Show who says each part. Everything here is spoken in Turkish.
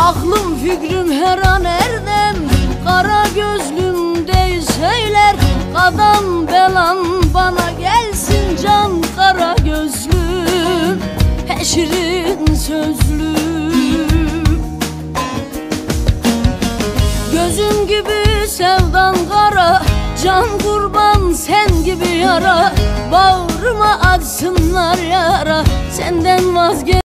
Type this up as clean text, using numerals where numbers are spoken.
Speaker 1: Aklım fikrim her an erdem, kara gözlüm değil söyler. Kadam belan bana gelsin can kara gözlüm, he şirin sözlüm. Gözüm gibi sevdan kara, can kurban sen gibi yara. Bağrıma açsınlar yara, senden vazgeç.